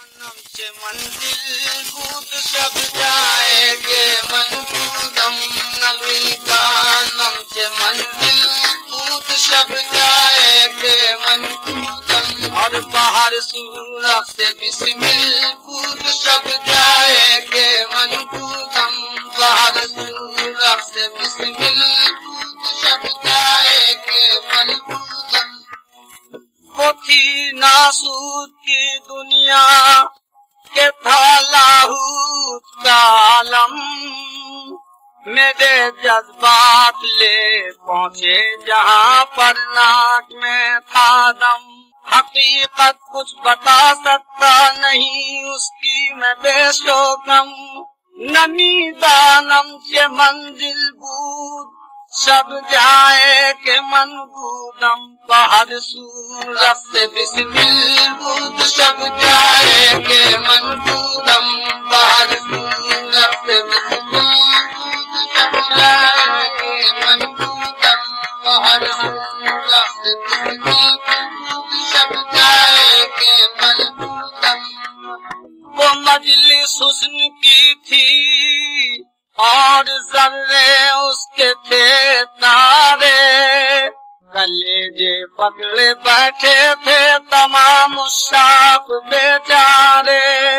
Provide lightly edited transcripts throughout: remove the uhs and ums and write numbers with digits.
से मंजिल कूद सब जाएंगे मनकूदम नबी का नाम से मंजिल कूद सब जाएंगे मनकूदम और बाहर सूरत से बिस्मिल कूद सब जाएंगे मनकूदम बाहर सूरत से बिस्मिल कूद सब जाएंगे मनकूदम। वो थी नासूद की दुनिया के था लाहूत का आलम मेरे जज्बात ले पहुँचे जहाँ पर नाक में था दम। हकीकत कुछ बता सकता नहीं उसकी मैं बेशोकम नमी दानम से मंजिल बूद सब जाए के मनबूदम बाहर सूरत से बिस्मिल बूद सब जाए के मनबूदम बाहर सूरत से बिस्मिल बूद सब जाए के मनबूदम बाहर सूरत से बिस्मिल बूद सब जाए के मनबूदम। वो मजलिस हुस्न की थी और जर्रे उसके थे तारे कलेजे पकड़े बैठे थे तमाम शाख बेचारे।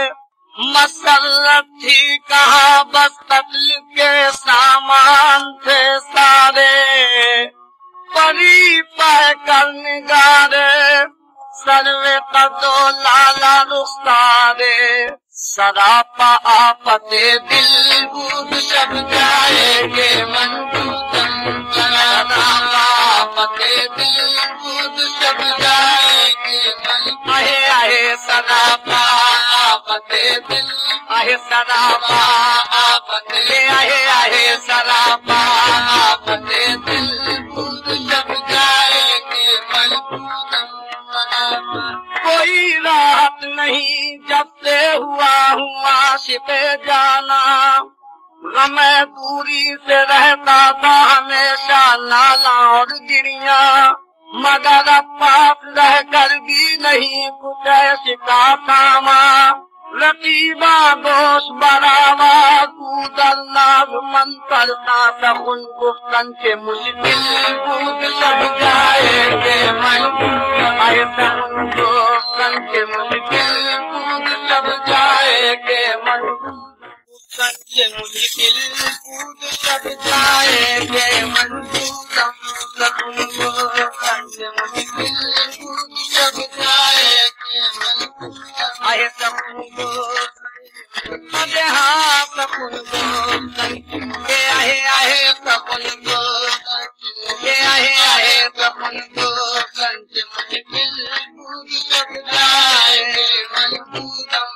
मसरत थी कहाँ बस कत्ल के सामान थे सारे परी पह कर निगारे सर्वे का दो लाला रुखसारे सरापा आफते दिल बूद सब जाएंगे मनकूदम सरापा आफते दिल बूद सब जाएंगे मन आहे आहे सरापा आफते दिल आहे सरापा आफते आहे आहे सरापा आफते दिल बूद सब जाएंगे मनकूदम। कोई राहत नहीं जब से हुआ हूँ आशिक़े जाना गमे दूरी से रहता था हमेशा नाला और गिरिया मगर अब पास रह कर भी नहीं कुछ ऐसा थामा रकीबा दोष बरावा कूदरनाग मंतरना सकुन गुफ्तन के मुश्किल कूद सब जाएंगे मन आए सकुन गुफ्तन के मुश्किल कूद सब जाएंगे मन गुफ्तन के मुश्किल कूद सब जाएंगे मन सकुन गुफ्तन के मुश्किल कूद सब जाएंगे मन आए सकुन हाँ सकुन के आहे आहे सकुन के आहे सकुन मुश्किल कूद सब जाए मनकूदम।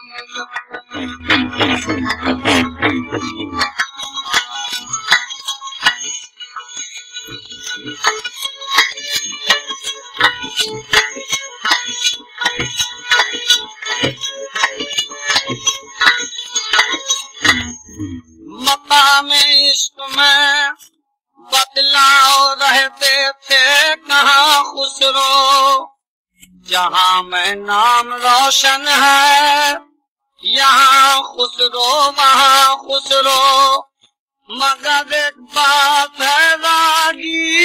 मकाम इश्क में बदलाव रहते थे कहाँ खुसरो जहाँ मैं नाम रोशन है यहाँ खुसरो वहाँ खुसरो मगर एक बात है रागी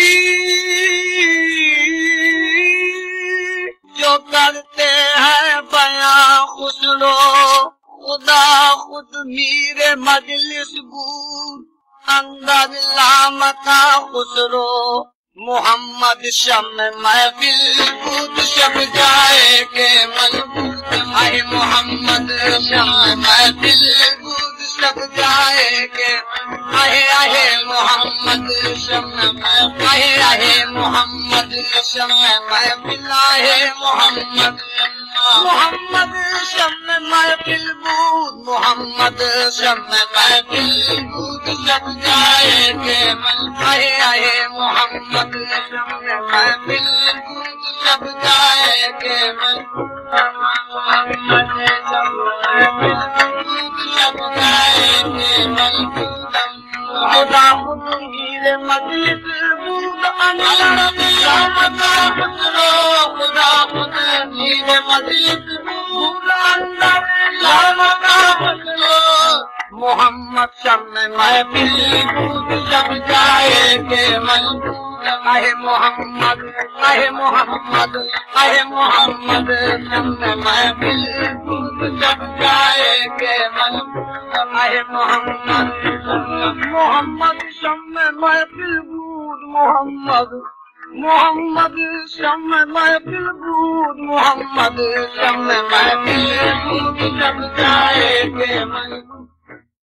जो करते हैं बयां खुसरो खुदा खुद मीरे मजलिस बूद अंदर लामका खुसरो मोहम्मद शम महफिल कूद सब जाएंगे मनकूदम आए मोहम्मद शम महफिल कूद सब जाएंगे आहे आहे मोहम्मद शम आहे आहे मोहम्मद शम महफिल आहे मोहम्मद मोहम्मद शम महफिल बूद मोहम्मद शम महफिल कूद सब जाएंगे मन आहे आहे मोहम्मद शम महफिल कूद सब जाएंगे मन मोहम्मद शम महफिल कूद सब जाएंगे मनकूदम। खुदा खुद हीरे मजलिस बूद अंदर खुदा खुद हीरे मजलिस बूद अंदर मोहम्मद शम्म महफिल दूध जब जाएंगे मंजूर आहे मोहम्मद आहे मोहम्मद आहे मोहम्मद शम्म महफिल दूध जब जाएंगे मंजूर आहे मोहम्मद मोहम्मद शम्म महफिल दूध मोहम्मद मोहम्मद शम्म महफिल दूध मोहम्मद शम्म महफिल दूध जब जाएंगे मंजूर